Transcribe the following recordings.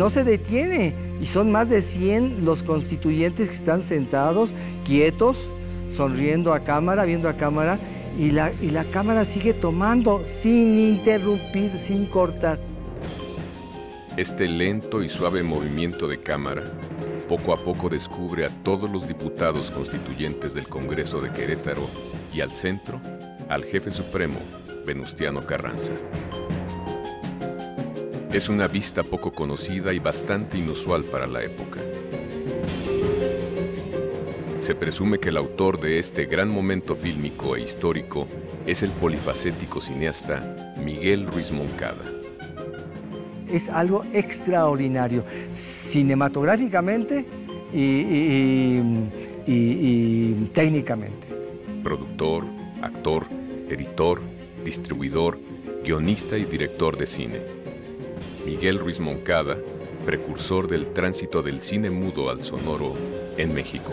no se detiene, y son más de 100 los constituyentes que están sentados, quietos, sonriendo a cámara, viendo a cámara, y la cámara sigue tomando sin interrumpir, sin cortar. Este lento y suave movimiento de cámara poco a poco descubre a todos los diputados constituyentes del Congreso de Querétaro y al centro, al jefe supremo, Venustiano Carranza. Es una vista poco conocida y bastante inusual para la época. Se presume que el autor de este gran momento fílmico e histórico es el polifacético cineasta Miguel Ruiz Moncada. Es algo extraordinario, cinematográficamente y técnicamente. Productor, actor, editor, distribuidor, guionista y director de cine. Miguel Ruiz Moncada, precursor del tránsito del cine mudo al sonoro en México.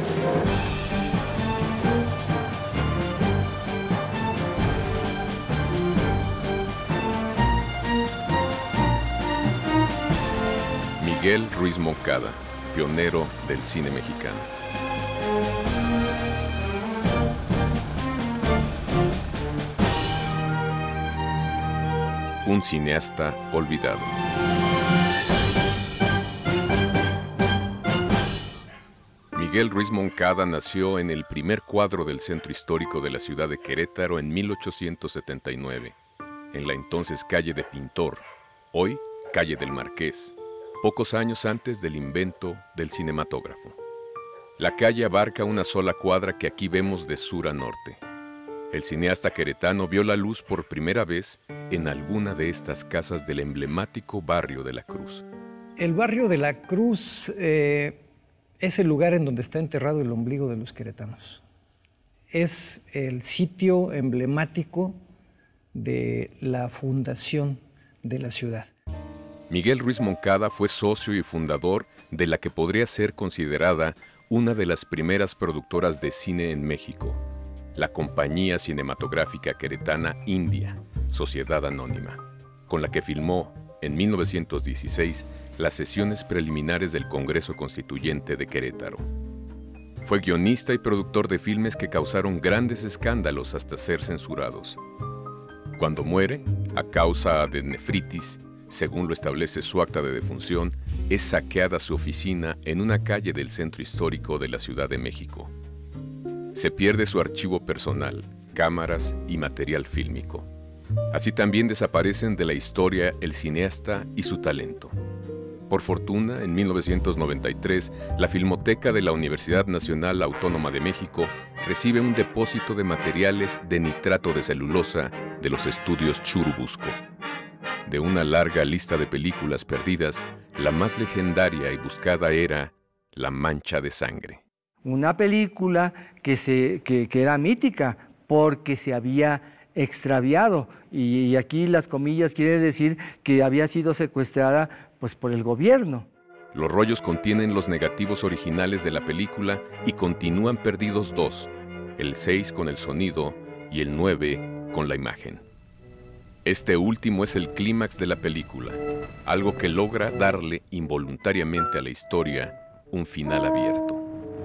Miguel Ruiz Moncada, pionero del cine mexicano. Un cineasta olvidado. Miguel Ruiz Moncada nació en el primer cuadro del centro histórico de la ciudad de Querétaro en 1879, en la entonces calle de Pintor, hoy calle del Marqués, pocos años antes del invento del cinematógrafo. La calle abarca una sola cuadra que aquí vemos de sur a norte. El cineasta queretano vio la luz por primera vez en alguna de estas casas del emblemático barrio de la Cruz. El barrio de la Cruz es el lugar en donde está enterrado el ombligo de los queretanos. Es el sitio emblemático de la fundación de la ciudad. Miguel Ruiz Moncada fue socio y fundador de la que podría ser considerada una de las primeras productoras de cine en México, la Compañía Cinematográfica Queretana India, Sociedad Anónima, con la que filmó en 1916 las sesiones preliminares del Congreso Constituyente de Querétaro. Fue guionista y productor de filmes que causaron grandes escándalos hasta ser censurados. Cuando muere, a causa de nefritis, según lo establece su acta de defunción, es saqueada su oficina en una calle del centro histórico de la Ciudad de México. Se pierde su archivo personal, cámaras y material fílmico. Así también desaparecen de la historia el cineasta y su talento. Por fortuna, en 1993, la Filmoteca de la Universidad Nacional Autónoma de México recibe un depósito de materiales de nitrato de celulosa de los estudios Churubusco. De una larga lista de películas perdidas, la más legendaria y buscada era La Mancha de Sangre. Una película que era mítica porque se había extraviado, y aquí las comillas quiere decir que había sido secuestrada pues, por el gobierno. Los rollos contienen los negativos originales de la película y continúan perdidos dos, el 6 con el sonido y el 9 con la imagen. Este último es el clímax de la película, algo que logra darle involuntariamente a la historia un final abierto.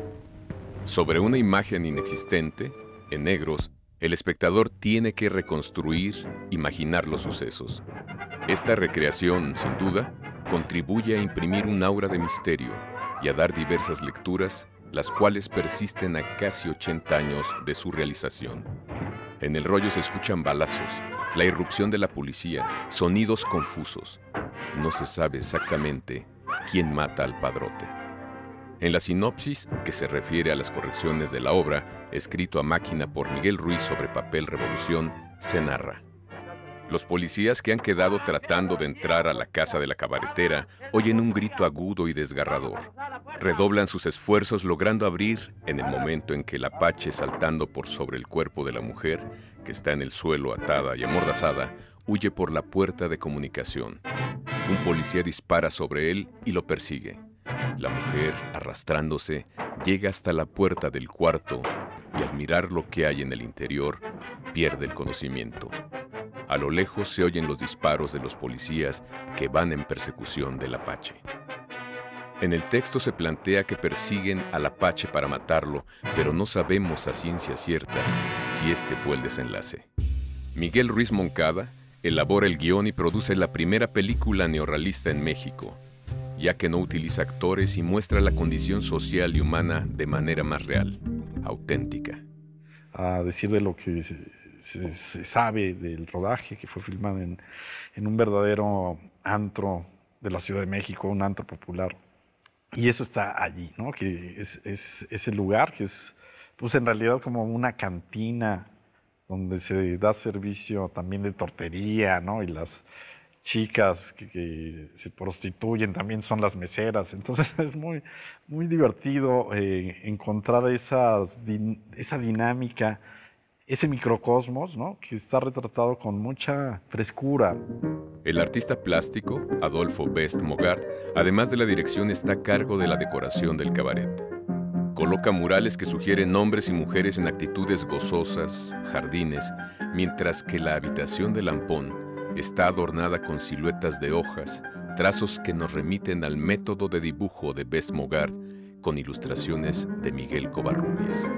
Sobre una imagen inexistente, en negros, el espectador tiene que reconstruir, imaginar los sucesos. Esta recreación, sin duda, contribuye a imprimir un aura de misterio y a dar diversas lecturas, las cuales persisten a casi 80 años de su realización. En el rollo se escuchan balazos, la irrupción de la policía, sonidos confusos. No se sabe exactamente quién mata al padrote. En la sinopsis, que se refiere a las correcciones de la obra, escrito a máquina por Miguel Ruiz sobre papel Revolución, se narra: los policías que han quedado tratando de entrar a la casa de la cabaretera oyen un grito agudo y desgarrador. Redoblan sus esfuerzos logrando abrir en el momento en que el apache, saltando por sobre el cuerpo de la mujer, que está en el suelo atada y amordazada, huye por la puerta de comunicación. Un policía dispara sobre él y lo persigue. La mujer, arrastrándose, llega hasta la puerta del cuarto y al mirar lo que hay en el interior, pierde el conocimiento. A lo lejos se oyen los disparos de los policías que van en persecución del Apache. En el texto se plantea que persiguen al Apache para matarlo, pero no sabemos a ciencia cierta si este fue el desenlace. Miguel Ruiz Moncada elabora el guión y produce la primera película neorrealista en México, ya que no utiliza actores y muestra la condición social y humana de manera más real, auténtica. A decir de lo que se sabe del rodaje, que fue filmado en un verdadero antro de la Ciudad de México, un antro popular. Y eso está allí, ¿no? Que es ese lugar que es, pues en realidad como una cantina donde se da servicio también de tortería, ¿no? Y las chicas que se prostituyen también son las meseras. Entonces es muy, muy divertido encontrar esa dinámica, ese microcosmos, ¿no? Que está retratado con mucha frescura. El artista plástico, Adolfo Best Mogart, además de la dirección, está a cargo de la decoración del cabaret. Coloca murales que sugieren hombres y mujeres en actitudes gozosas, jardines, mientras que la habitación de Lampón está adornada con siluetas de hojas, trazos que nos remiten al método de dibujo de Best Mogart, con ilustraciones de Miguel Covarrubias.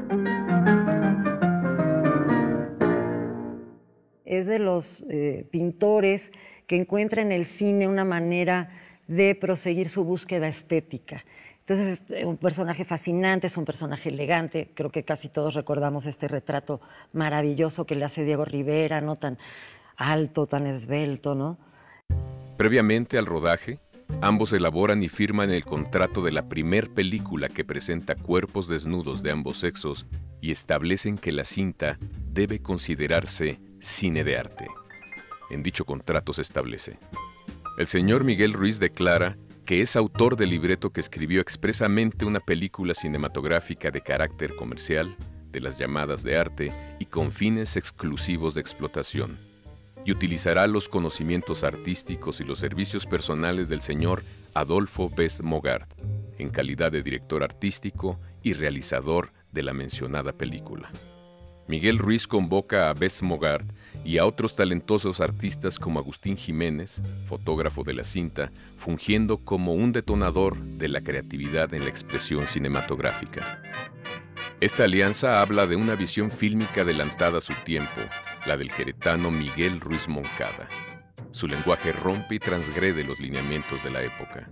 Es de los pintores que encuentra en el cine una manera de proseguir su búsqueda estética. Entonces es un personaje fascinante, es un personaje elegante. Creo que casi todos recordamos este retrato maravilloso que le hace Diego Rivera, ¿no? Tan alto, tan esbelto, ¿no? Previamente al rodaje, ambos elaboran y firman el contrato de la primer película que presenta cuerpos desnudos de ambos sexos y establecen que la cinta debe considerarse cine de arte. En dicho contrato se establece: el señor Miguel Ruiz declara que es autor del libreto que escribió expresamente una película cinematográfica de carácter comercial, de las llamadas de arte y con fines exclusivos de explotación, y utilizará los conocimientos artísticos y los servicios personales del señor Adolfo Best Mogart, en calidad de director artístico y realizador de la mencionada película. Miguel Ruiz convoca a Best Mogart y a otros talentosos artistas como Agustín Jiménez, fotógrafo de la cinta, fungiendo como un detonador de la creatividad en la expresión cinematográfica. Esta alianza habla de una visión fílmica adelantada a su tiempo, la del queretano Miguel Ruiz Moncada. Su lenguaje rompe y transgrede los lineamientos de la época.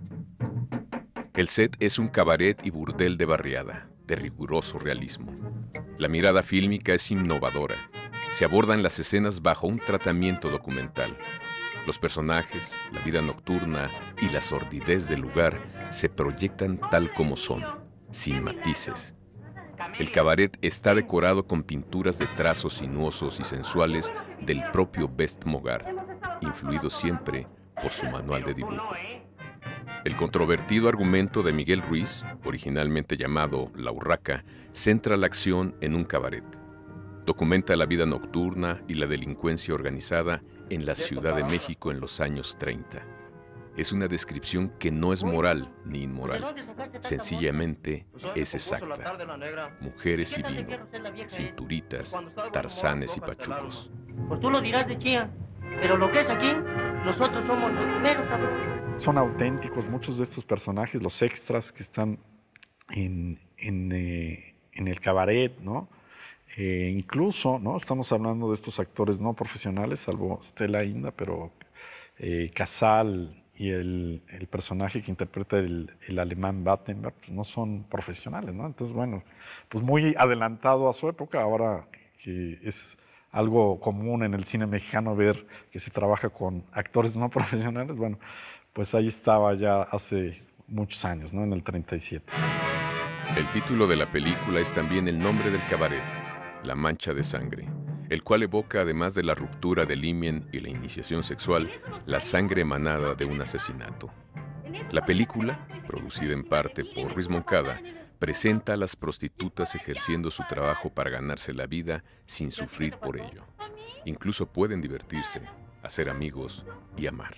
El set es un cabaret y burdel de barriada, de riguroso realismo. La mirada fílmica es innovadora. Se abordan las escenas bajo un tratamiento documental. Los personajes, la vida nocturna y la sordidez del lugar se proyectan tal como son, sin matices. El cabaret está decorado con pinturas de trazos sinuosos y sensuales del propio Best Mogart, influido siempre por su manual de dibujo. El controvertido argumento de Miguel Ruiz, originalmente llamado La Urraca, centra la acción en un cabaret. Documenta la vida nocturna y la delincuencia organizada en la Ciudad de México en los años 30. Es una descripción que no es moral ni inmoral, sencillamente es exacta. Mujeres y vino, cinturitas, tarzanes y pachucos. Pues tú lo dirás de chía, pero lo que es aquí, nosotros somos los primeros. Son auténticos muchos de estos personajes, los extras que están en el cabaret, ¿no? Incluso, ¿no? Estamos hablando de estos actores no profesionales, salvo Stella Inda, pero Casal y el personaje que interpreta el alemán Battenberg, pues no son profesionales, ¿no? Entonces, bueno, pues muy adelantado a su época, ahora que es algo común en el cine mexicano ver que se trabaja con actores no profesionales, bueno, pues ahí estaba ya hace muchos años, ¿no? En el 37. El título de la película es también el nombre del cabaret, La Mancha de Sangre, el cual evoca, además de la ruptura del himen y la iniciación sexual, la sangre emanada de un asesinato. La película, producida en parte por Ruiz Moncada, presenta a las prostitutas ejerciendo su trabajo para ganarse la vida sin sufrir por ello. Incluso pueden divertirse, hacer amigos y amar.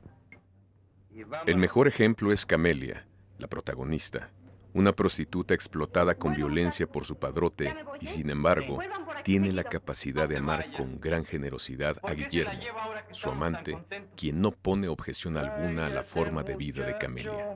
El mejor ejemplo es Camelia, la protagonista, una prostituta explotada con violencia por su padrote y, sin embargo, tiene la capacidad de amar con gran generosidad a Guillermo, su amante, quien no pone objeción alguna a la forma de vida de Camelia.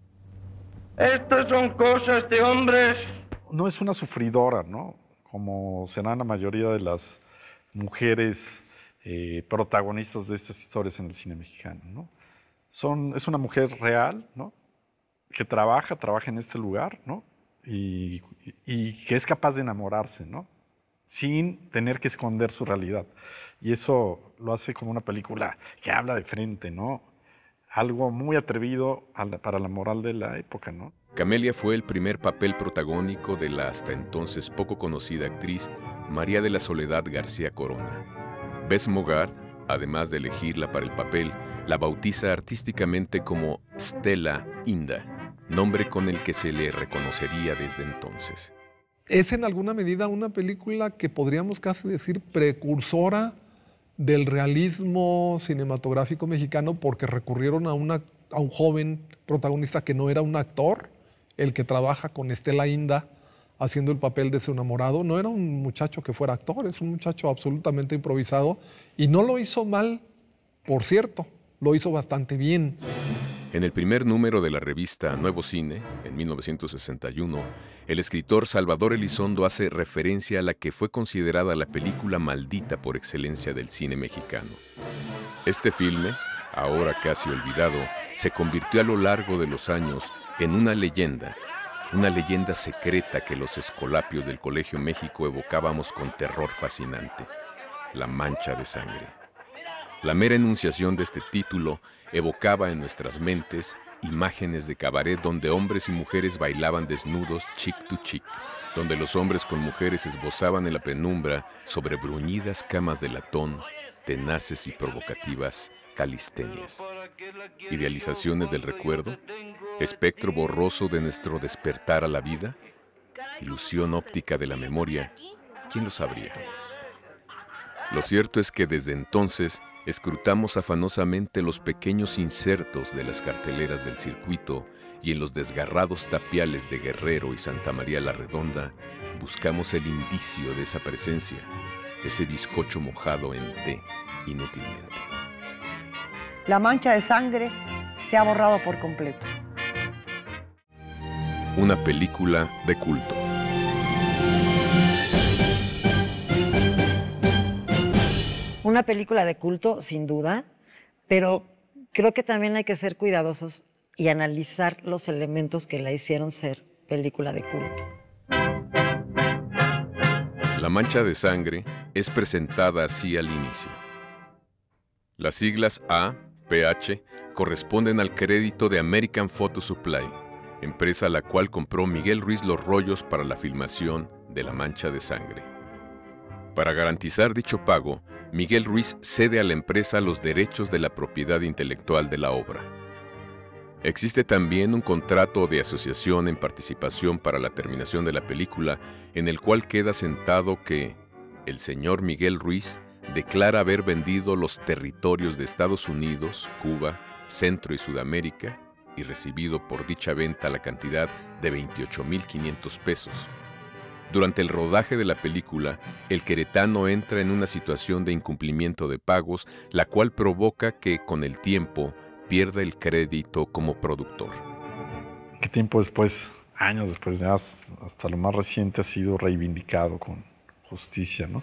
Estas son cosas de hombres. No es una sufridora, ¿no? Como serán la mayoría de las mujeres protagonistas de estas historias en el cine mexicano, ¿no? Es una mujer real, ¿no? Que trabaja en este lugar, ¿no? Y que es capaz de enamorarse, ¿no? Sin tener que esconder su realidad. Y eso lo hace como una película que habla de frente, ¿no? Algo muy atrevido para la moral de la época, ¿no? Camelia fue el primer papel protagónico de la hasta entonces poco conocida actriz María de la Soledad García Corona. Bess Mogart, además de elegirla para el papel, la bautiza artísticamente como Stella Inda, nombre con el que se le reconocería desde entonces. Es en alguna medida una película que podríamos casi decir precursora del realismo cinematográfico mexicano, porque recurrieron a un joven protagonista que no era un actor, el que trabaja con Stella Inda haciendo el papel de su enamorado. No era un muchacho que fuera actor, es un muchacho absolutamente improvisado y no lo hizo mal, por cierto, lo hizo bastante bien. En el primer número de la revista Nuevo Cine, en 1961, el escritor Salvador Elizondo hace referencia a la que fue considerada la película maldita por excelencia del cine mexicano. Este filme, ahora casi olvidado, se convirtió a lo largo de los años en una leyenda secreta que los escolapios del Colegio México evocábamos con terror fascinante: La Mancha de Sangre. La mera enunciación de este título evocaba en nuestras mentes imágenes de cabaret donde hombres y mujeres bailaban desnudos chic to chic, donde los hombres con mujeres esbozaban en la penumbra sobre bruñidas camas de latón, tenaces y provocativas calistenias. Idealizaciones del recuerdo, espectro borroso de nuestro despertar a la vida, ilusión óptica de la memoria, ¿quién lo sabría? Lo cierto es que desde entonces escrutamos afanosamente los pequeños insertos de las carteleras del circuito y en los desgarrados tapiales de Guerrero y Santa María la Redonda buscamos el indicio de esa presencia, ese bizcocho mojado en té inútilmente. La Mancha de Sangre se ha borrado por completo. Una película de culto. Una película de culto, sin duda, pero creo que también hay que ser cuidadosos y analizar los elementos que la hicieron ser película de culto. La Mancha de Sangre es presentada así al inicio. Las siglas APH corresponden al crédito de American Photo Supply, empresa a la cual compró Miguel Ruiz los rollos para la filmación de La Mancha de Sangre. Para garantizar dicho pago, Miguel Ruiz cede a la empresa los derechos de la propiedad intelectual de la obra. Existe también un contrato de asociación en participación para la terminación de la película, en el cual queda sentado que el señor Miguel Ruiz declara haber vendido los territorios de Estados Unidos, Cuba, Centro y Sudamérica y recibido por dicha venta la cantidad de 28,500 pesos. Durante el rodaje de la película, el queretano entra en una situación de incumplimiento de pagos, la cual provoca que, con el tiempo, pierda el crédito como productor. ¿Qué tiempo después, años después, ya hasta lo más reciente, ha sido reivindicado con justicia, ¿no?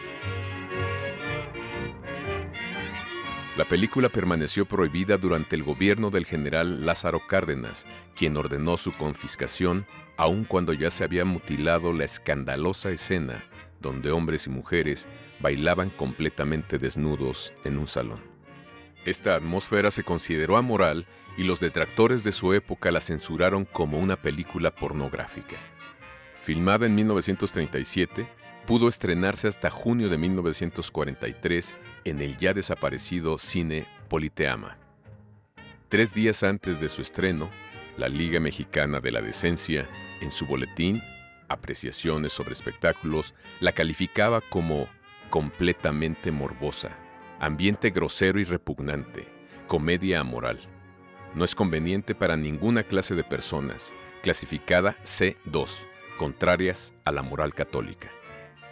La película permaneció prohibida durante el gobierno del general Lázaro Cárdenas, quien ordenó su confiscación, aun cuando ya se había mutilado la escandalosa escena donde hombres y mujeres bailaban completamente desnudos en un salón. Esta atmósfera se consideró amoral y los detractores de su época la censuraron como una película pornográfica. Filmada en 1937, pudo estrenarse hasta junio de 1943 en el ya desaparecido cine Politeama. 3 días antes de su estreno, la Liga Mexicana de la Decencia, en su boletín Apreciaciones sobre espectáculos, la calificaba como completamente morbosa, ambiente grosero y repugnante, comedia amoral. No es conveniente para ninguna clase de personas, clasificada C2, contrarias a la moral católica.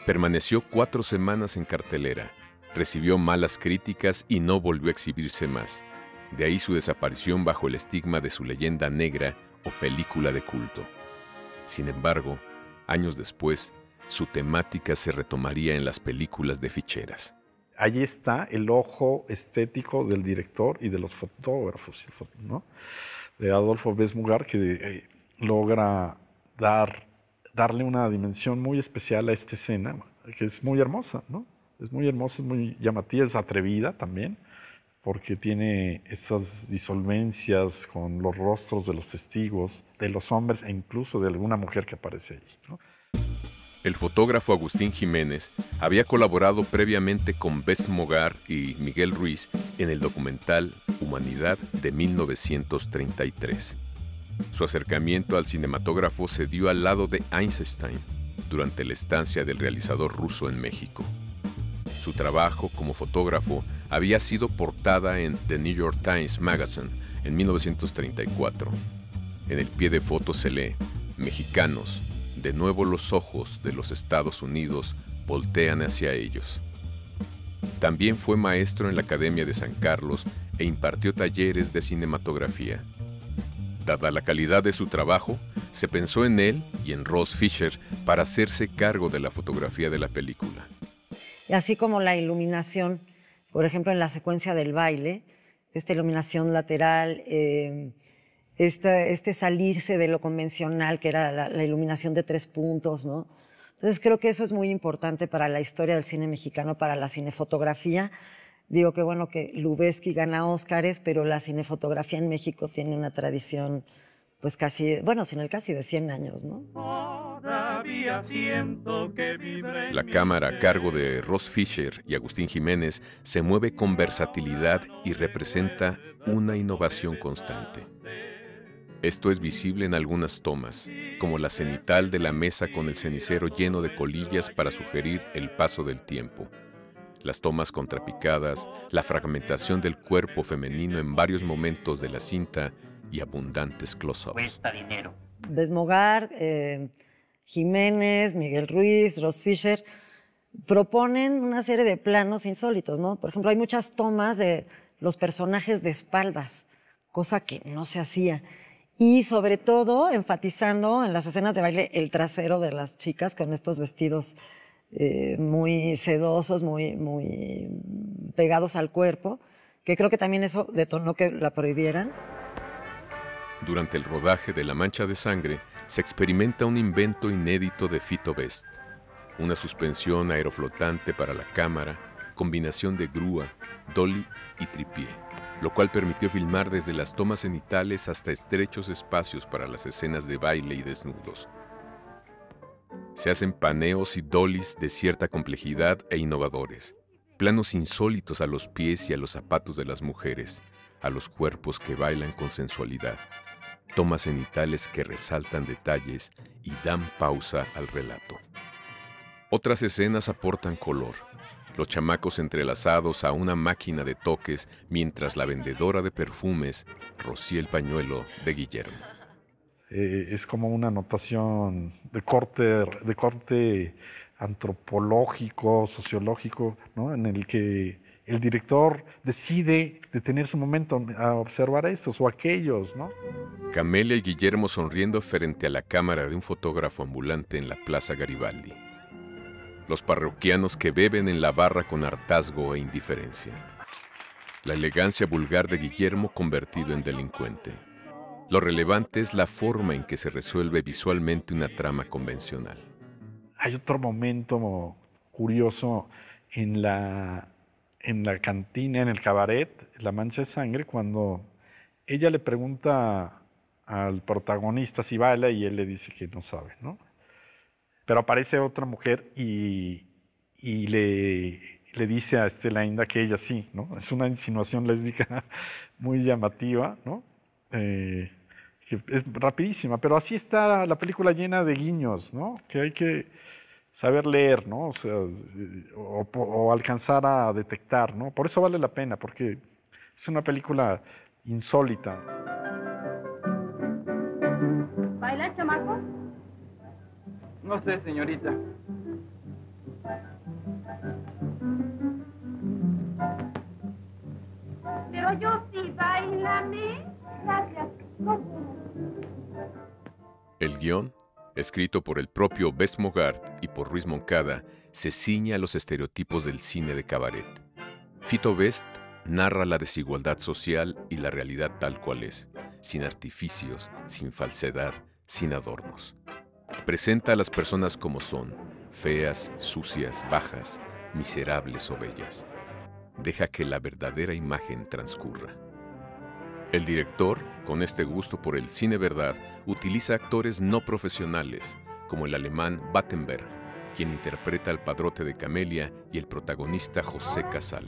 Permaneció 4 semanas en cartelera, recibió malas críticas y no volvió a exhibirse más. De ahí su desaparición bajo el estigma de su leyenda negra o película de culto. Sin embargo, años después, su temática se retomaría en las películas de ficheras. Allí está el ojo estético del director y de los fotógrafos, ¿no? De Adolfo Besmugar, que logra darle una dimensión muy especial a esta escena, que es muy hermosa, ¿no? Es muy hermosa, es muy llamativa, es atrevida también, porque tiene estas disolvencias con los rostros de los testigos, de los hombres e incluso de alguna mujer que aparece allí, ¿no? El fotógrafo Agustín Jiménez había colaborado previamente con Besmugar y Miguel Ruiz en el documental Humanidad de 1933. Su acercamiento al cinematógrafo se dio al lado de Eisenstein durante la estancia del realizador ruso en México. Su trabajo como fotógrafo había sido portada en The New York Times Magazine en 1934. En el pie de foto se lee: mexicanos, de nuevo los ojos de los Estados Unidos voltean hacia ellos. También fue maestro en la Academia de San Carlos e impartió talleres de cinematografía. Dada la calidad de su trabajo, se pensó en él y en Ross Fisher para hacerse cargo de la fotografía de la película. Y así como la iluminación, por ejemplo, en la secuencia del baile, esta iluminación lateral, este salirse de lo convencional, que era la iluminación de 3 puntos, ¿no? Entonces creo que eso es muy importante para la historia del cine mexicano, para la cinefotografía. Digo que bueno que Lubezki gana Óscares, pero la cinefotografía en México tiene una tradición, pues casi, bueno, sin el casi de 100 años, ¿no? La cámara a cargo de Ross Fisher y Agustín Jiménez se mueve con versatilidad y representa una innovación constante. Esto es visible en algunas tomas, como la cenital de la mesa con el cenicero lleno de colillas para sugerir el paso del tiempo. Las tomas contrapicadas, la fragmentación del cuerpo femenino en varios momentos de la cinta y abundantes close-ups. Cuesta dinero. Besmugar, Jiménez, Miguel Ruiz, Ross Fisher proponen una serie de planos insólitos, ¿no? Por ejemplo, hay muchas tomas de los personajes de espaldas, cosa que no se hacía. Y sobre todo enfatizando en las escenas de baile el trasero de las chicas con estos vestidos muy sedosos, muy pegados al cuerpo, que creo que también eso detonó que la prohibieran. Durante el rodaje de La Mancha de Sangre se experimenta un invento inédito de Fito Best, una suspensión aeroflotante para la cámara, combinación de grúa, dolly y tripié, lo cual permitió filmar desde las tomas cenitales hasta estrechos espacios para las escenas de baile y desnudos. Se hacen paneos y dollies de cierta complejidad e innovadores, planos insólitos a los pies y a los zapatos de las mujeres, a los cuerpos que bailan con sensualidad, tomas cenitales que resaltan detalles y dan pausa al relato. Otras escenas aportan color, los chamacos entrelazados a una máquina de toques mientras la vendedora de perfumes rocía el pañuelo de Guillermo. Es como una notación de corte antropológico, sociológico, ¿no? En el que el director decide detenerse un momento a observar a estos o aquellos, ¿no? Camelia y Guillermo sonriendo frente a la cámara de un fotógrafo ambulante en la Plaza Garibaldi. Los parroquianos que beben en la barra con hartazgo e indiferencia. La elegancia vulgar de Guillermo convertido en delincuente. Lo relevante es la forma en que se resuelve visualmente una trama convencional. Hay otro momento curioso en la cantina, en el cabaret, La Mancha de Sangre, cuando ella le pregunta al protagonista si baila y él le dice que no sabe, ¿no? Pero aparece otra mujer y le dice a Estela Inda que ella sí, ¿no? Es una insinuación lésbica muy llamativa, ¿no? Que es rapidísima, pero así está la película llena de guiños, ¿no? Que hay que saber leer, ¿no? O sea, o alcanzar a detectar, ¿no? Por eso vale la pena, porque es una película insólita. ¿Baila, chamaco? No sé, señorita. Pero yo sí, bailame. Gracias. El guión, escrito por el propio Best Mogart y por Ruiz Moncada, se ciñe a los estereotipos del cine de cabaret. Fito Best narra la desigualdad social y la realidad tal cual es, sin artificios, sin falsedad, sin adornos. Presenta a las personas como son, feas, sucias, bajas, miserables o bellas. Deja que la verdadera imagen transcurra. El director, con este gusto por el cine verdad, utiliza actores no profesionales, como el alemán Battenberg, quien interpreta al padrote de Camelia, y el protagonista José Casal.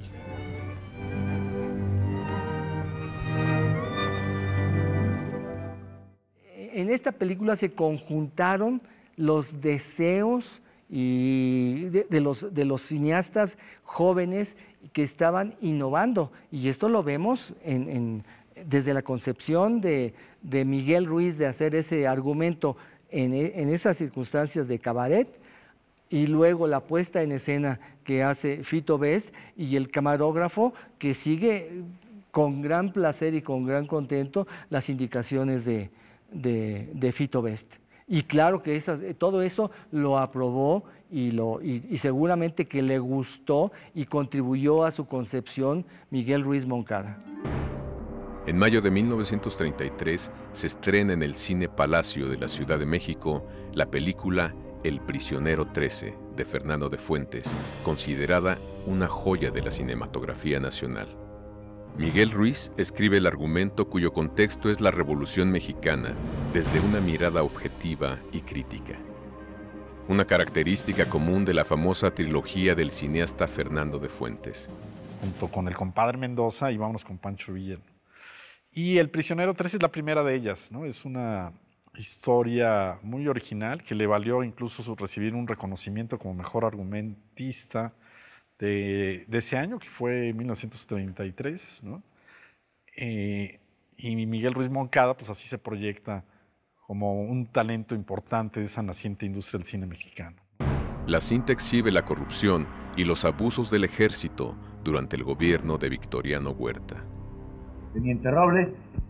En esta película se conjuntaron los deseos de los cineastas jóvenes que estaban innovando, y esto lo vemos desde la concepción de Miguel Ruiz de hacer ese argumento en esas circunstancias de cabaret, y luego la puesta en escena que hace Fito Best y el camarógrafo que sigue con gran placer y con gran contento las indicaciones de Fito Best. Y claro que todo eso lo aprobó y seguramente que le gustó y contribuyó a su concepción Miguel Ruiz Moncada. En mayo de 1933 se estrena en el Cine Palacio de la Ciudad de México la película El Prisionero 13 de Fernando de Fuentes, considerada una joya de la cinematografía nacional. Miguel Ruiz escribe el argumento cuyo contexto es la Revolución Mexicana desde una mirada objetiva y crítica. Una característica común de la famosa trilogía del cineasta Fernando de Fuentes. Junto con El Compadre Mendoza y Vámonos con Pancho Villa. Y El Prisionero 13 es la primera de ellas, ¿no? Es una historia muy original que le valió incluso recibir un reconocimiento como mejor argumentista de ese año, que fue 1933, ¿no? Y Miguel Ruiz Moncada, pues así se proyecta como un talento importante de esa naciente industria del cine mexicano. La cinta exhibe la corrupción y los abusos del ejército durante el gobierno de Victoriano Huerta. Teniente Robles,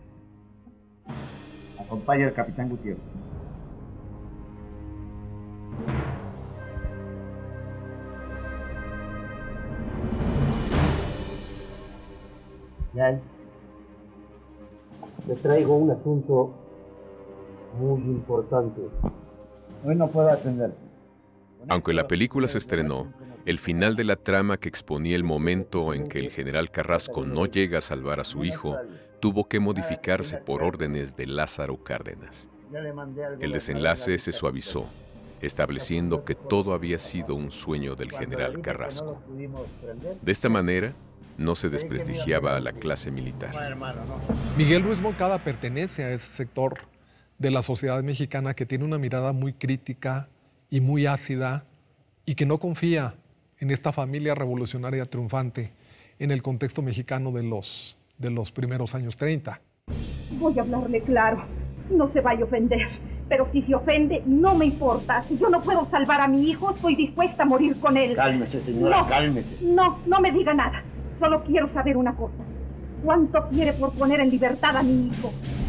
acompaña al capitán Gutiérrez. Ya, le traigo un asunto muy importante. Hoy no puedo atender. Aunque la película se estrenó, el final de la trama que exponía el momento en que el general Carrasco no llega a salvar a su hijo tuvo que modificarse por órdenes de Lázaro Cárdenas. El desenlace se suavizó, estableciendo que todo había sido un sueño del general Carrasco. De esta manera, no se desprestigiaba a la clase militar. Miguel Ruiz Moncada pertenece a ese sector de la sociedad mexicana que tiene una mirada muy crítica y muy ácida y que no confía en esta familia revolucionaria triunfante en el contexto mexicano de los primeros años 30. Voy a hablarle claro. No se vaya a ofender. Pero si se ofende, no me importa. Si yo no puedo salvar a mi hijo, estoy dispuesta a morir con él. Cálmese, señora, no, cálmese. No me diga nada. Solo quiero saber una cosa. ¿Cuánto quiere por poner en libertad a mi hijo?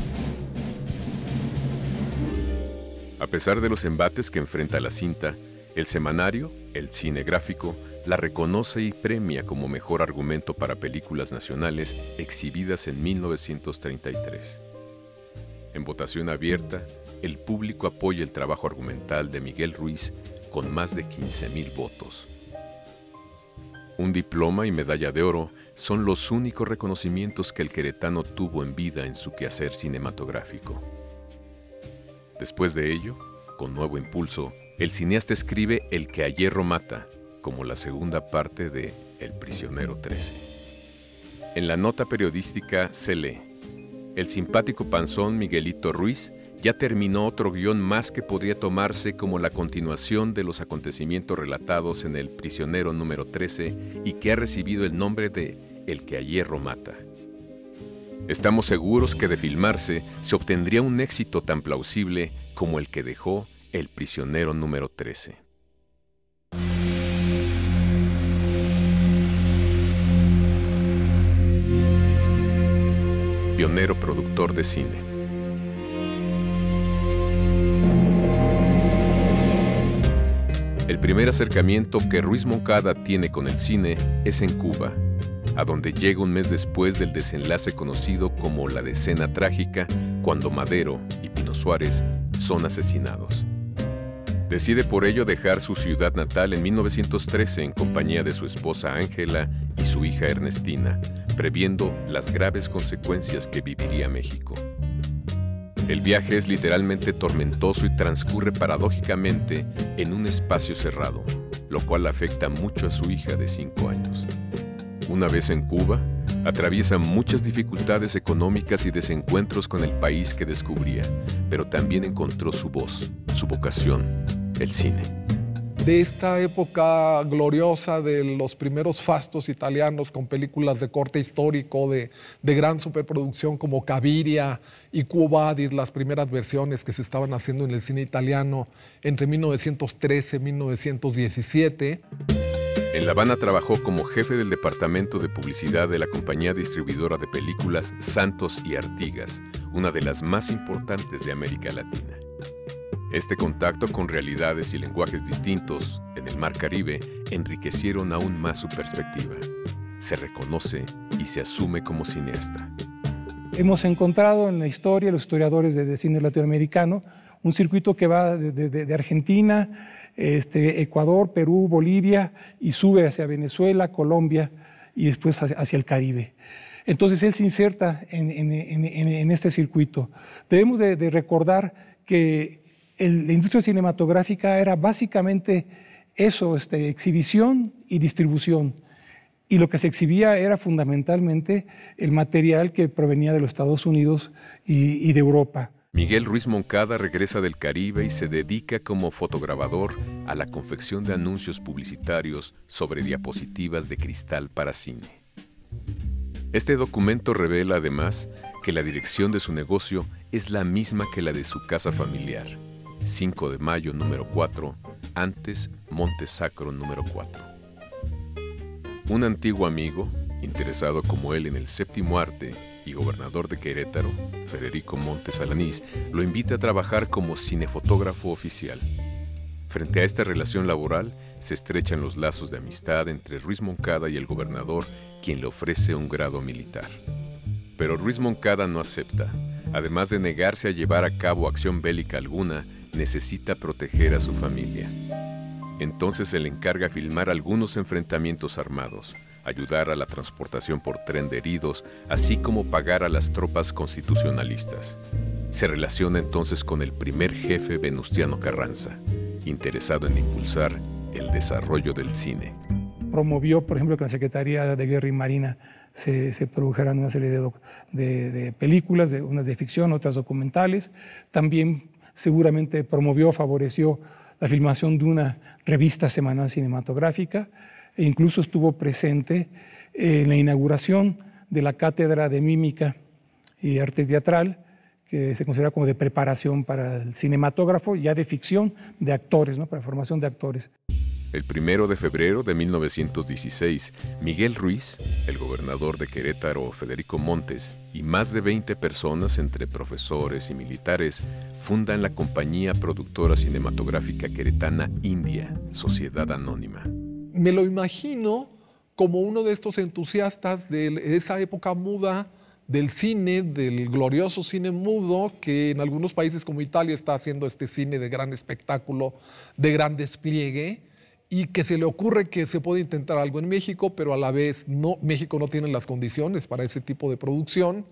A pesar de los embates que enfrenta la cinta, el semanario, El Cine Gráfico, la reconoce y premia como mejor argumento para películas nacionales exhibidas en 1933. En votación abierta, el público apoya el trabajo argumental de Miguel Ruiz con más de 15,000 votos. Un diploma y medalla de oro son los únicos reconocimientos que el queretano tuvo en vida en su quehacer cinematográfico. Después de ello, con nuevo impulso, el cineasta escribe El que a hierro mata, como la segunda parte de El Prisionero 13. En la nota periodística se lee: el simpático panzón Miguelito Ruiz ya terminó otro guión más que podría tomarse como la continuación de los acontecimientos relatados en El Prisionero número 13 y que ha recibido el nombre de El que a hierro mata. Estamos seguros que de filmarse se obtendría un éxito tan plausible como el que dejó El Prisionero número 13. pionero productor de cine. El primer acercamiento que Ruiz Moncada tiene con el cine es en Cuba, a donde llega un mes después del desenlace conocido como la Decena Trágica, cuando Madero y Pino Suárez son asesinados. Decide por ello dejar su ciudad natal en 1913 en compañía de su esposa Ángela y su hija Ernestina, previendo las graves consecuencias que viviría México. El viaje es literalmente tormentoso y transcurre paradójicamente en un espacio cerrado, lo cual afecta mucho a su hija de 5 años. Una vez en Cuba, atraviesa muchas dificultades económicas y desencuentros con el país que descubría, pero también encontró su voz, su vocación, el cine. De esta época gloriosa de los primeros fastos italianos con películas de corte histórico, de gran superproducción como Caviria y Quo Vadis, las primeras versiones que se estaban haciendo en el cine italiano entre 1913 y 1917. En La Habana trabajó como jefe del departamento de publicidad de la compañía distribuidora de películas Santos y Artigas, una de las más importantes de América Latina. Este contacto con realidades y lenguajes distintos en el Mar Caribe enriquecieron aún más su perspectiva. Se reconoce y se asume como cineasta. Hemos encontrado en la historia, los historiadores de cine latinoamericano, un circuito que va de Argentina, Ecuador, Perú, Bolivia y sube hacia Venezuela, Colombia y después hacia el Caribe. Entonces él se inserta en este circuito. Debemos de recordar que la industria cinematográfica era básicamente eso, exhibición y distribución. Y lo que se exhibía era fundamentalmente el material que provenía de los Estados Unidos y de Europa. Miguel Ruiz Moncada regresa del Caribe y se dedica como fotograbador a la confección de anuncios publicitarios sobre diapositivas de cristal para cine. Este documento revela además que la dirección de su negocio es la misma que la de su casa familiar. 5 de Mayo número 4, antes Monte Sacro número 4. Un antiguo amigo, interesado como él en el séptimo arte y gobernador de Querétaro, Federico Montes Alanís, lo invita a trabajar como cinefotógrafo oficial. Frente a esta relación laboral, se estrechan los lazos de amistad entre Ruiz Moncada y el gobernador, quien le ofrece un grado militar. Pero Ruiz Moncada no acepta. Además de negarse a llevar a cabo acción bélica alguna, necesita proteger a su familia. Entonces se le encarga filmar algunos enfrentamientos armados, ayudar a la transportación por tren de heridos, así como pagar a las tropas constitucionalistas. Se relaciona entonces con el primer jefe Venustiano Carranza, interesado en impulsar el desarrollo del cine. Promovió, por ejemplo, que en la Secretaría de Guerra y Marina se produjeran una serie de películas, unas de ficción, otras documentales. También seguramente promovió, favoreció la filmación de una revista semanal cinematográfica e incluso estuvo presente en la inauguración de la Cátedra de Mímica y Arte Teatral, que se considera como de preparación para el cinematógrafo, ya de ficción, de actores, ¿no? Para formación de actores. El 1 de febrero de 1916, Miguel Ruiz, el gobernador de Querétaro, Federico Montes, y más de 20 personas, entre profesores y militares, fundan la compañía productora cinematográfica queretana India, Sociedad Anónima. Me lo imagino como uno de estos entusiastas de esa época muda del cine, del glorioso cine mudo, que en algunos países como Italia está haciendo este cine de gran espectáculo, de gran despliegue, y que se le ocurre que se puede intentar algo en México, pero a la vez México no tiene las condiciones para ese tipo de producción.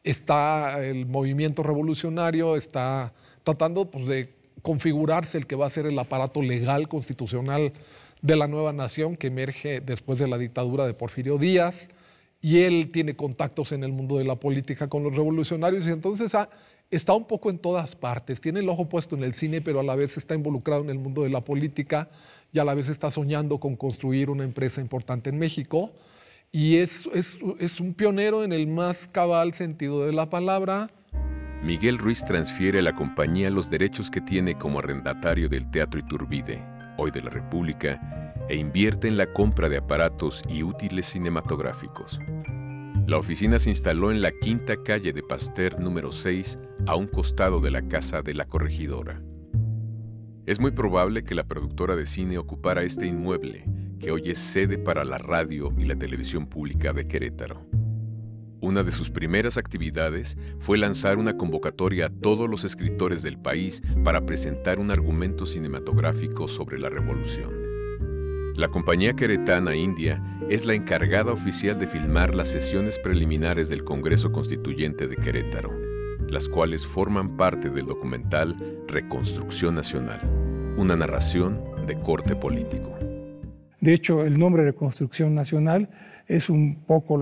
Está el movimiento revolucionario, está tratando de configurarse el que va a ser el aparato legal constitucional de la nueva nación que emerge después de la dictadura de Porfirio Díaz, y él tiene contactos en el mundo de la política con los revolucionarios, y entonces está un poco en todas partes. Tiene el ojo puesto en el cine, pero a la vez está involucrado en el mundo de la política, y a la vez está soñando con construir una empresa importante en México, y es un pionero en el más cabal sentido de la palabra. Miguel Ruiz transfiere a la compañía los derechos que tiene como arrendatario del Teatro Iturbide, hoy de la República, e invierte en la compra de aparatos y útiles cinematográficos. La oficina se instaló en la quinta calle de Pasteur número 6, a un costado de la casa de la corregidora. Es muy probable que la productora de cine ocupara este inmueble, que hoy es sede para la radio y la televisión pública de Querétaro. Una de sus primeras actividades fue lanzar una convocatoria a todos los escritores del país para presentar un argumento cinematográfico sobre la revolución. La compañía queretana India es la encargada oficial de filmar las sesiones preliminares del Congreso Constituyente de Querétaro, las cuales forman parte del documental Reconstrucción Nacional, una narración de corte político. De hecho, el nombre Reconstrucción Nacional es un poco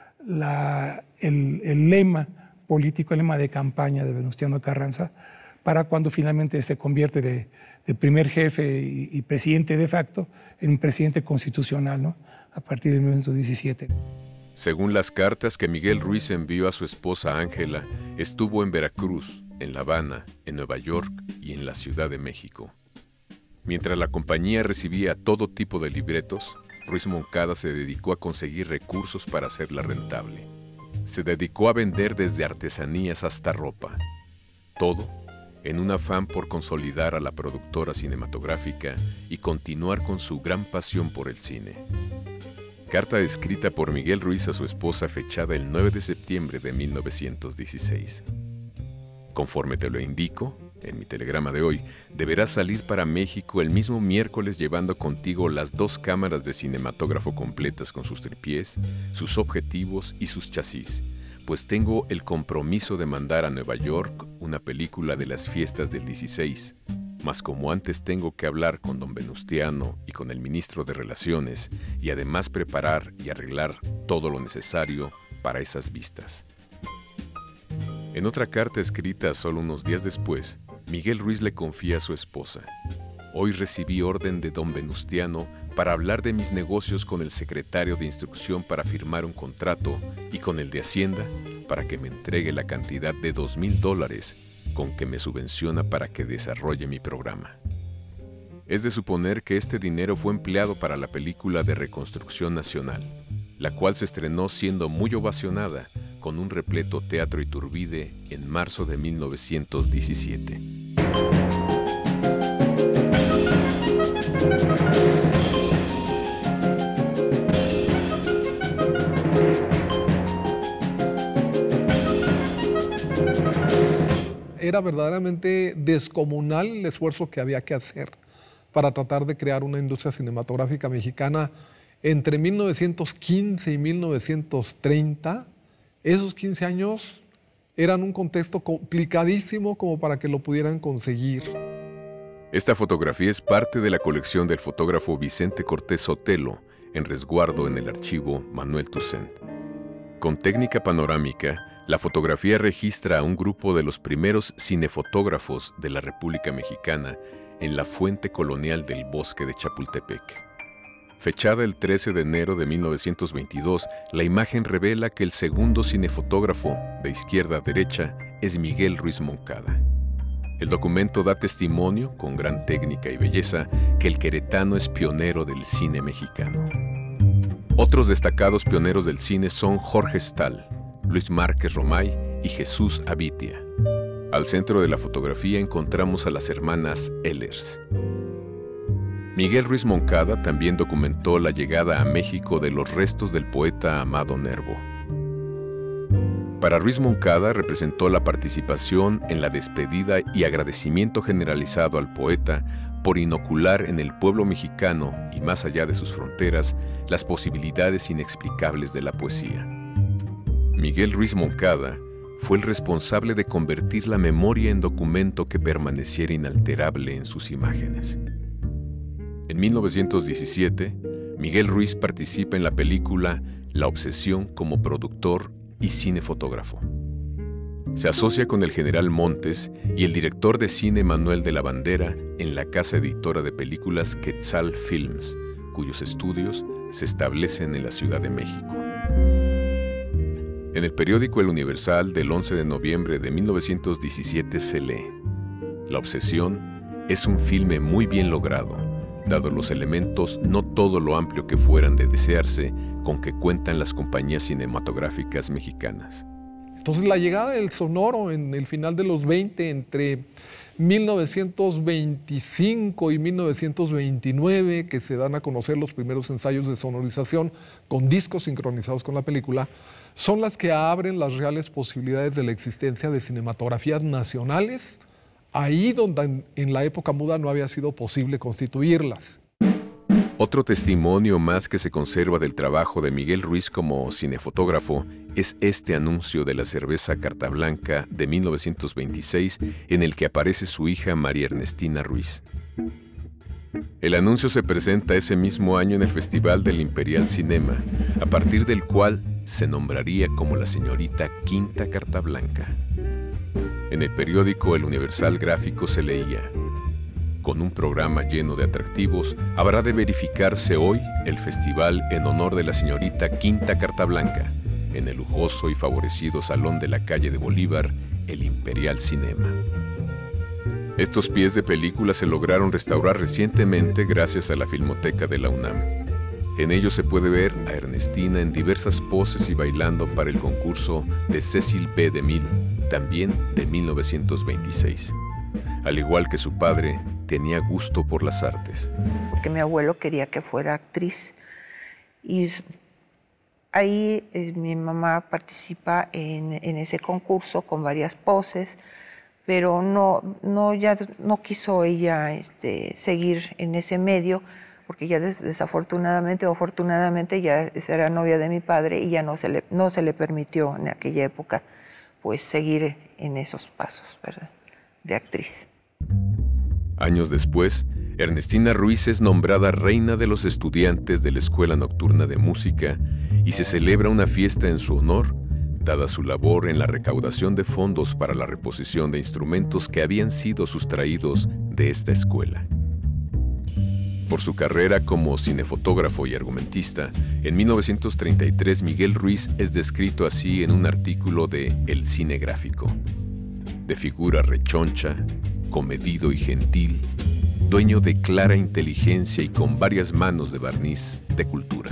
el lema político, el lema de campaña de Venustiano Carranza, para cuando finalmente se convierte de primer jefe y presidente de facto en un presidente constitucional, ¿no? A partir de 1917. Según las cartas que Miguel Ruiz envió a su esposa Ángela, estuvo en Veracruz, en La Habana, en Nueva York y en la Ciudad de México. Mientras la compañía recibía todo tipo de libretos, Ruiz Moncada se dedicó a conseguir recursos para hacerla rentable. Se dedicó a vender desde artesanías hasta ropa. Todo en un afán por consolidar a la productora cinematográfica y continuar con su gran pasión por el cine. Carta escrita por Miguel Ruiz a su esposa fechada el 9 de septiembre de 1916. Conforme te lo indico, en mi telegrama de hoy, deberás salir para México el mismo miércoles llevando contigo las 2 cámaras de cinematógrafo completas con sus tripiés, sus objetivos y sus chasis, pues tengo el compromiso de mandar a Nueva York una película de las fiestas del 16, mas como antes tengo que hablar con don Venustiano y con el ministro de Relaciones y además preparar y arreglar todo lo necesario para esas vistas. En otra carta escrita solo unos días después, Miguel Ruiz le confía a su esposa: hoy recibí orden de don Venustiano para hablar de mis negocios con el secretario de Instrucción para firmar un contrato y con el de Hacienda para que me entregue la cantidad de $2,000 con que me subvenciona para que desarrolle mi programa. Es de suponer que este dinero fue empleado para la película de Reconstrucción Nacional, la cual se estrenó siendo muy ovacionada con un repleto Teatro Iturbide en marzo de 1917. Era verdaderamente descomunal el esfuerzo que había que hacer para tratar de crear una industria cinematográfica mexicana entre 1915 y 1930. Esos 15 años eran un contexto complicadísimo como para que lo pudieran conseguir. Esta fotografía es parte de la colección del fotógrafo Vicente Cortés Sotelo, en resguardo en el archivo Manuel Toussaint. Con técnica panorámica, la fotografía registra a un grupo de los primeros cinefotógrafos de la República Mexicana en la fuente colonial del Bosque de Chapultepec. Fechada el 13 de enero de 1922, la imagen revela que el segundo cinefotógrafo, de izquierda a derecha, es Miguel Ruiz Moncada. El documento da testimonio, con gran técnica y belleza, que el queretano es pionero del cine mexicano. Otros destacados pioneros del cine son Jorge Stahl, Luis Márquez Romay y Jesús Abitia. Al centro de la fotografía encontramos a las hermanas Ehlers. Miguel Ruiz Moncada también documentó la llegada a México de los restos del poeta Amado Nervo. Para Ruiz Moncada representó la participación en la despedida y agradecimiento generalizado al poeta por inocular en el pueblo mexicano y más allá de sus fronteras las posibilidades inexplicables de la poesía. Miguel Ruiz Moncada fue el responsable de convertir la memoria en documento que permaneciera inalterable en sus imágenes. En 1917, Miguel Ruiz participa en la película La Obsesión como productor y cinefotógrafo. Se asocia con el general Montes y el director de cine Manuel de la Bandera en la casa editora de películas Quetzal Films, cuyos estudios se establecen en la Ciudad de México. En el periódico El Universal del 11 de noviembre de 1917 se lee: La Obsesión es un filme muy bien logrado, dado los elementos no todo lo amplio que fueran de desearse con que cuentan las compañías cinematográficas mexicanas. Entonces la llegada del sonoro en el final de los 20, entre 1925 y 1929, que se dan a conocer los primeros ensayos de sonorización con discos sincronizados con la película, son las que abren las reales posibilidades de la existencia de cinematografías nacionales, ahí donde en la época muda no había sido posible constituirlas. Otro testimonio más que se conserva del trabajo de Miguel Ruiz como cinefotógrafo es este anuncio de la cerveza Carta Blanca de 1926 en el que aparece su hija María Ernestina Ruiz. El anuncio se presenta ese mismo año en el Festival del Imperial Cinema, a partir del cual se nombraría como la señorita Quinta Carta Blanca. En el periódico El Universal Gráfico se leía: con un programa lleno de atractivos, habrá de verificarse hoy el festival en honor de la señorita Quinta Carta Blanca, en el lujoso y favorecido salón de la calle de Bolívar, el Imperial Cinema. Estos pies de película se lograron restaurar recientemente gracias a la Filmoteca de la UNAM. En ellos se puede ver a Ernestina en diversas poses y bailando para el concurso de Cecil B. DeMille, también de 1926. Al igual que su padre, tenía gusto por las artes. Porque mi abuelo quería que fuera actriz. Y ahí mi mamá participa en ese concurso con varias poses, pero ya no quiso ella seguir en ese medio, porque ya desafortunadamente o afortunadamente ya era novia de mi padre y ya no se le permitió en aquella época pues seguir en esos pasos, ¿verdad?, de actriz. Años después, Ernestina Ruiz es nombrada reina de los estudiantes de la Escuela Nocturna de Música y se celebra una fiesta en su honor, dada su labor en la recaudación de fondos para la reposición de instrumentos que habían sido sustraídos de esta escuela. Por su carrera como cinefotógrafo y argumentista, en 1933 Miguel Ruiz es descrito así en un artículo de El Cine Gráfico: de figura rechoncha, comedido y gentil, dueño de clara inteligencia y con varias manos de barniz de cultura.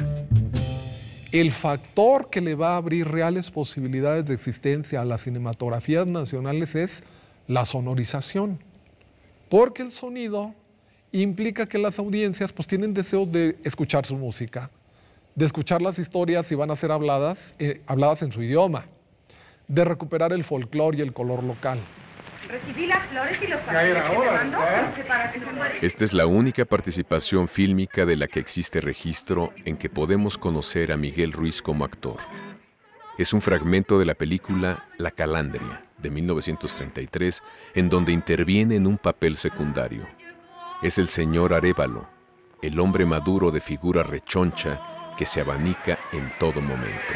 El factor que le va a abrir reales posibilidades de existencia a las cinematografías nacionales es la sonorización, porque el sonido implica que las audiencias pues tienen deseo de escuchar su música, de escuchar las historias si van a ser habladas en su idioma, de recuperar el folclore y el color local. Recibí las flores y los papeles que me mandó. Esta es la única participación fílmica de la que existe registro en que podemos conocer a Miguel Ruiz como actor. Es un fragmento de la película La Calandria, de 1933, en donde interviene en un papel secundario. Es el señor Arévalo, el hombre maduro de figura rechoncha que se abanica en todo momento.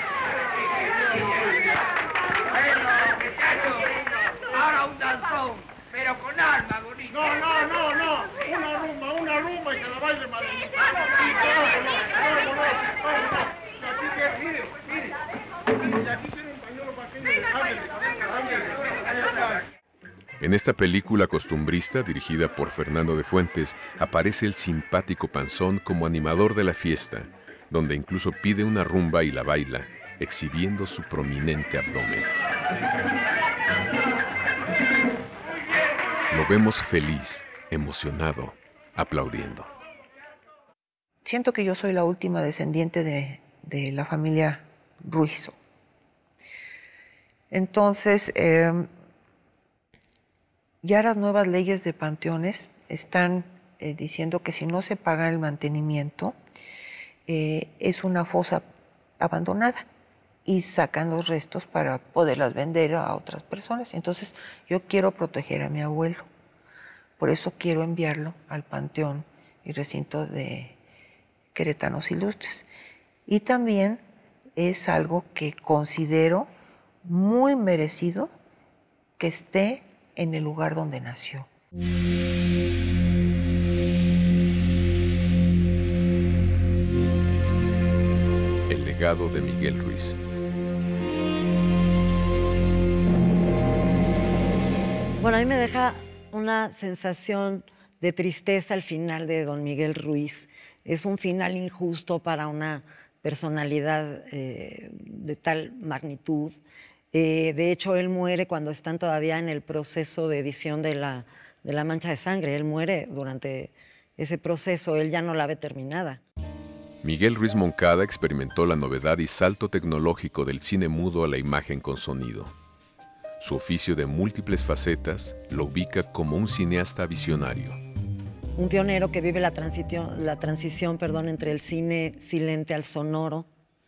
Pero con alma, bonita. No. Una rumba y que la baile Marinita. En esta película costumbrista, dirigida por Fernando de Fuentes, aparece el simpático Panzón como animador de la fiesta, donde incluso pide una rumba y la baila, exhibiendo su prominente abdomen. Lo vemos feliz, emocionado, aplaudiendo. Siento que yo soy la última descendiente de la familia Ruiz. Entonces, ya las nuevas leyes de panteones están diciendo que si no se paga el mantenimiento, es una fosa abandonada y sacan los restos para poderlas vender a otras personas. Entonces, yo quiero proteger a mi abuelo. Por eso quiero enviarlo al Panteón y Recinto de Queretanos Ilustres. Y también es algo que considero muy merecido que esté en el lugar donde nació. El legado de Miguel Ruiz. Bueno, a mí me deja una sensación de tristeza al final de don Miguel Ruiz. Es un final injusto para una personalidad de tal magnitud. De hecho, él muere cuando están todavía en el proceso de edición de La Mancha de Sangre. Él muere durante ese proceso, él ya no la ve terminada. Miguel Ruiz Moncada experimentó la novedad y salto tecnológico del cine mudo a la imagen con sonido. Su oficio de múltiples facetas lo ubica como un cineasta visionario. Un pionero que vive la transición entre el cine silente al sonoro.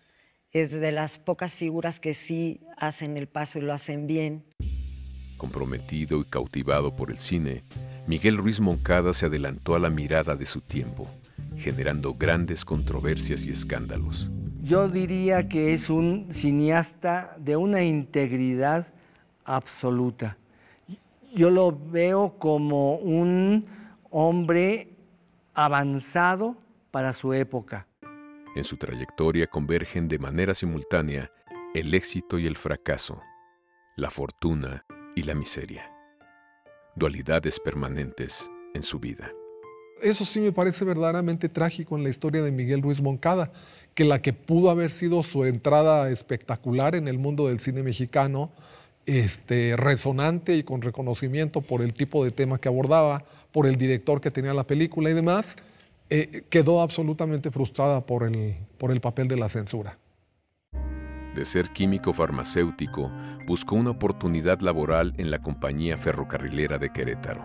Es de las pocas figuras que sí hacen el paso y lo hacen bien. Comprometido y cautivado por el cine, Miguel Ruiz Moncada se adelantó a la mirada de su tiempo, generando grandes controversias y escándalos. Yo diría que es un cineasta de una integridad absoluta. Yo lo veo como un hombre avanzado para su época. En su trayectoria convergen de manera simultánea el éxito y el fracaso, la fortuna y la miseria. Dualidades permanentes en su vida. Eso sí me parece verdaderamente trágico en la historia de Miguel Ruiz Moncada, que la que pudo haber sido su entrada espectacular en el mundo del cine mexicano, resonante y con reconocimiento por el tipo de tema que abordaba, por el director que tenía la película y demás, quedó absolutamente frustrada por el papel de la censura. De ser químico farmacéutico, buscó una oportunidad laboral en la compañía ferrocarrilera de Querétaro.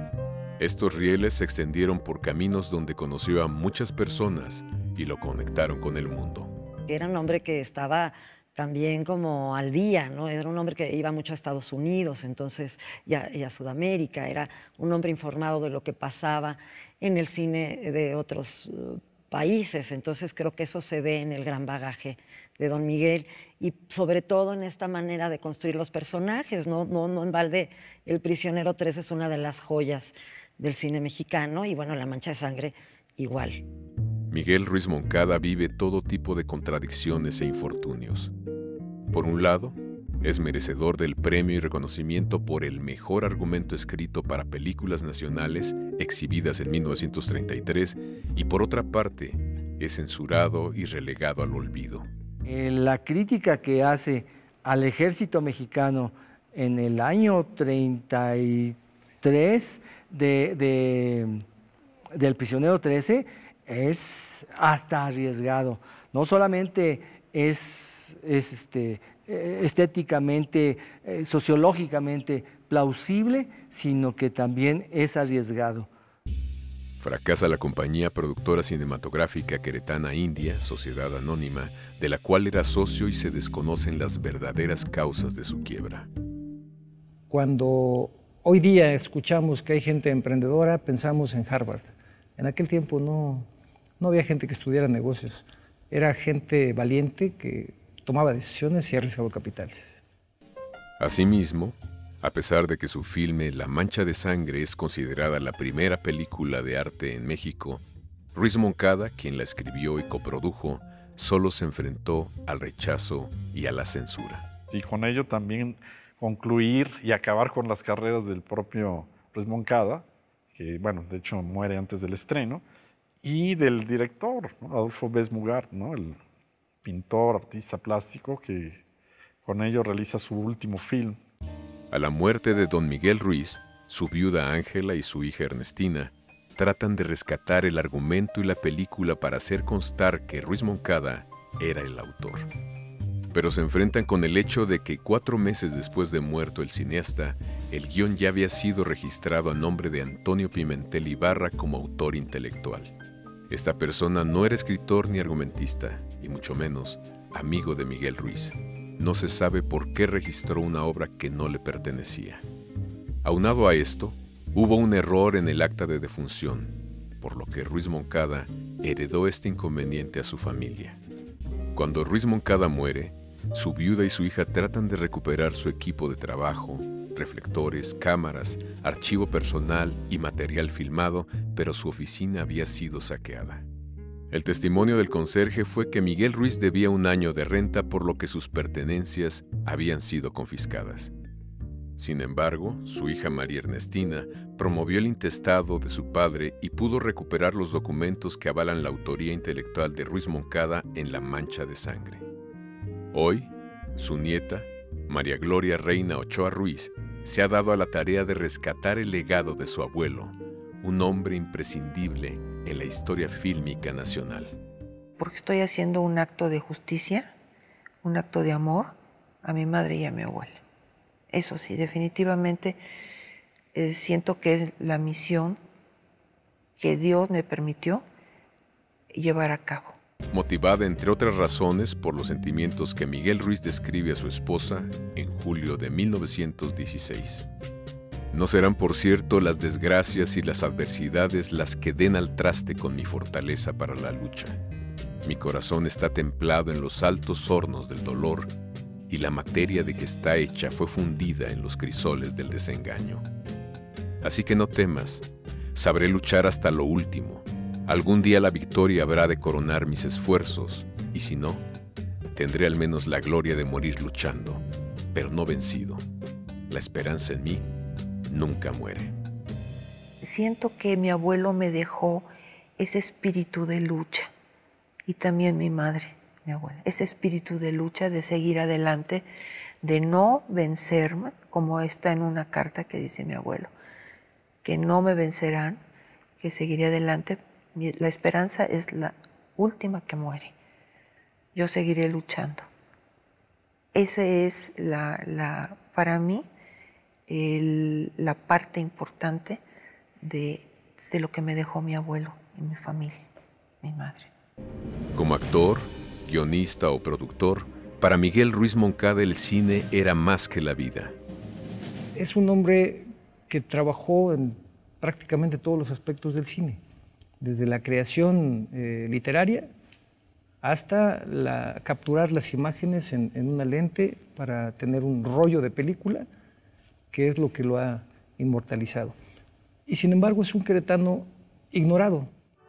Estos rieles se extendieron por caminos donde conoció a muchas personas y lo conectaron con el mundo. Era un hombre que estaba también como al día, ¿no? Era un hombre que iba mucho a Estados Unidos, entonces, y a Sudamérica. Era un hombre informado de lo que pasaba en el cine de otros países. Entonces creo que eso se ve en el gran bagaje de don Miguel y sobre todo en esta manera de construir los personajes. No en balde El Prisionero 3 es una de las joyas del cine mexicano y bueno, La Mancha de Sangre igual. Miguel Ruiz Moncada vive todo tipo de contradicciones e infortunios. Por un lado, es merecedor del premio y reconocimiento por el mejor argumento escrito para películas nacionales exhibidas en 1933 y por otra parte, es censurado y relegado al olvido. La crítica que hace al ejército mexicano en el año 33 del Prisionero 13 es hasta arriesgado. No solamente es estéticamente, sociológicamente plausible, sino que también es arriesgado. Fracasa la compañía productora cinematográfica queretana India, Sociedad Anónima, de la cual era socio y se desconocen las verdaderas causas de su quiebra. Cuando hoy día escuchamos que hay gente emprendedora, pensamos en Harvard. En aquel tiempo no había gente que estudiara negocios. Era gente valiente que tomaba decisiones y arriesgaba capitales. Asimismo, a pesar de que su filme La Mancha de Sangre es considerada la primera película de arte en México, Ruiz Moncada, quien la escribió y coprodujo, solo se enfrentó al rechazo y a la censura. Y con ello también concluir y acabar con las carreras del propio Ruiz Moncada, que bueno, de hecho muere antes del estreno, y del director, ¿no? Adolfo Bes Mugart, ¿no? El pintor, artista plástico, que con ello realiza su último film. A la muerte de don Miguel Ruiz, su viuda Ángela y su hija Ernestina tratan de rescatar el argumento y la película para hacer constar que Ruiz Moncada era el autor. Pero se enfrentan con el hecho de que 4 meses después de muerto el cineasta, el guión ya había sido registrado a nombre de Antonio Pimentel Ibarra como autor intelectual. Esta persona no era escritor ni argumentista, y mucho menos amigo de Miguel Ruiz. No se sabe por qué registró una obra que no le pertenecía. Aunado a esto, hubo un error en el acta de defunción, por lo que Ruiz Moncada heredó este inconveniente a su familia. Cuando Ruiz Moncada muere, su viuda y su hija tratan de recuperar su equipo de trabajo, reflectores, cámaras, archivo personal y material filmado, pero su oficina había sido saqueada. El testimonio del conserje fue que Miguel Ruiz debía 1 año de renta, por lo que sus pertenencias habían sido confiscadas. Sin embargo, su hija María Ernestina promovió el intestado de su padre y pudo recuperar los documentos que avalan la autoría intelectual de Ruiz Moncada en La Mancha de Sangre. Hoy, su nieta, María Gloria Reina Ochoa Ruiz, se ha dado a la tarea de rescatar el legado de su abuelo, un hombre imprescindible en la historia fílmica nacional. Porque estoy haciendo un acto de justicia, un acto de amor a mi madre y a mi abuela. Eso sí, definitivamente siento que es la misión que Dios me permitió llevar a cabo. Motivada, entre otras razones, por los sentimientos que Miguel Ruiz describe a su esposa en julio de 1916. No serán, por cierto, las desgracias y las adversidades las que den al traste con mi fortaleza para la lucha. Mi corazón está templado en los altos hornos del dolor y la materia de que está hecha fue fundida en los crisoles del desengaño. Así que no temas, sabré luchar hasta lo último. Algún día la victoria habrá de coronar mis esfuerzos, y si no, tendré al menos la gloria de morir luchando, pero no vencido. La esperanza en mí nunca muere. Siento que mi abuelo me dejó ese espíritu de lucha, y también mi madre, mi abuela, ese espíritu de lucha, de seguir adelante, de no vencerme, como está en una carta que dice mi abuelo, que no me vencerán, que seguiré adelante. La esperanza es la última que muere. Yo seguiré luchando. Esa es para mí la parte importante de lo que me dejó mi abuelo y mi familia, mi madre. Como actor, guionista o productor, para Miguel Ruiz Moncada el cine era más que la vida. Es un hombre que trabajó en prácticamente todos los aspectos del cine, desde la creación literaria hasta capturar las imágenes en una lente para tener un rollo de película, que es lo que lo ha inmortalizado. Y sin embargo es un queretano ignorado.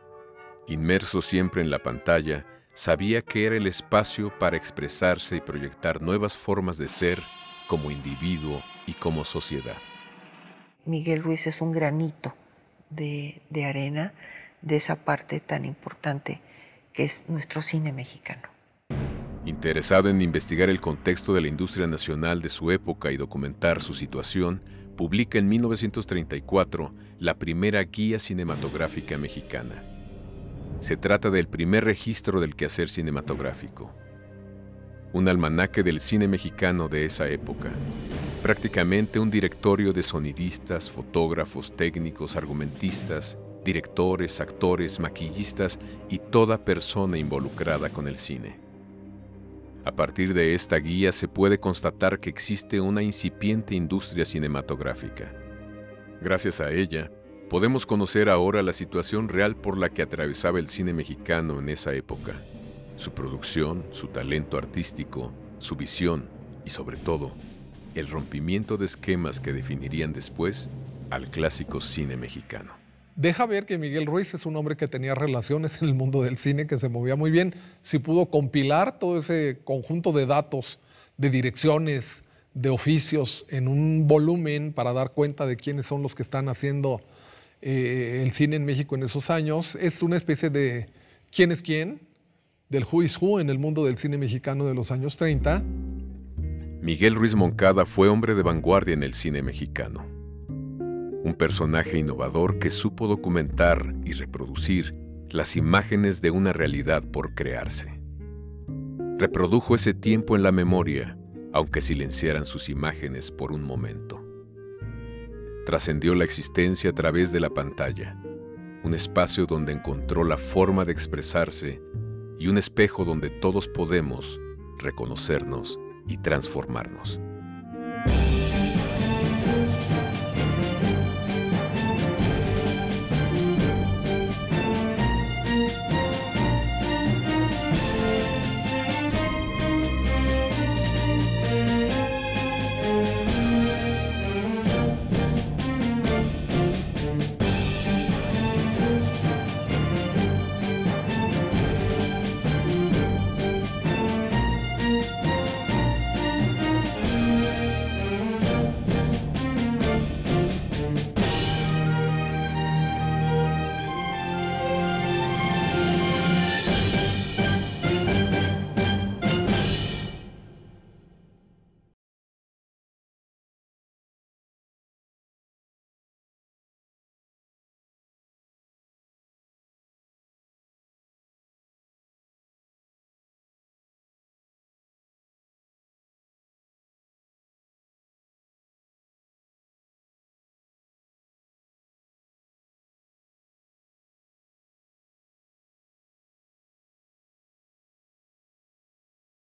Inmerso siempre en la pantalla, sabía que era el espacio para expresarse y proyectar nuevas formas de ser como individuo y como sociedad. Miguel Ruiz es un granito de arena de esa parte tan importante que es nuestro cine mexicano. Interesado en investigar el contexto de la industria nacional de su época y documentar su situación, publica en 1934 la primera guía cinematográfica mexicana. Se trata del primer registro del quehacer cinematográfico. Un almanaque del cine mexicano de esa época. Prácticamente un directorio de sonidistas, fotógrafos, técnicos, argumentistas, directores, actores, maquillistas y toda persona involucrada con el cine. A partir de esta guía se puede constatar que existe una incipiente industria cinematográfica. Gracias a ella, podemos conocer ahora la situación real por la que atravesaba el cine mexicano en esa época, su producción, su talento artístico, su visión y, sobre todo, el rompimiento de esquemas que definirían después al clásico cine mexicano. Deja ver que Miguel Ruiz es un hombre que tenía relaciones en el mundo del cine, que se movía muy bien. Si pudo compilar todo ese conjunto de datos, de direcciones, de oficios en un volumen para dar cuenta de quiénes son los que están haciendo el cine en México en esos años, es una especie de quién es quién, del who is who en el mundo del cine mexicano de los años 30. Miguel Ruiz Moncada fue hombre de vanguardia en el cine mexicano. Un personaje innovador que supo documentar y reproducir las imágenes de una realidad por crearse. Reprodujo ese tiempo en la memoria, aunque silenciaran sus imágenes por un momento. Trascendió la existencia a través de la pantalla, un espacio donde encontró la forma de expresarse y un espejo donde todos podemos reconocernos y transformarnos.